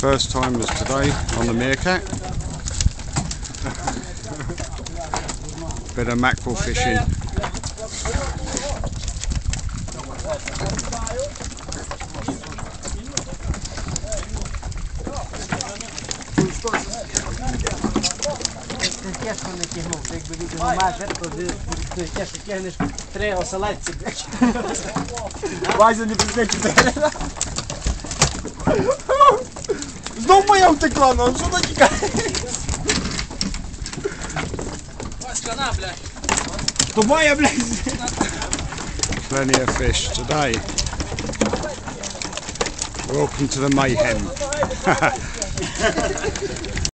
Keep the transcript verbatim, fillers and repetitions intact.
First timers today on the Meerkat. Bit of mackerel fishing. Тяжко не тягнув, якби відео майже, то ти тяжко тягнеш три оселедці. Вазя не призначить. Знов моя втекла, ну що вона тікає? Васькана, блядь. То моя, блядь. Plenty of fish today. Welcome to the mayhem.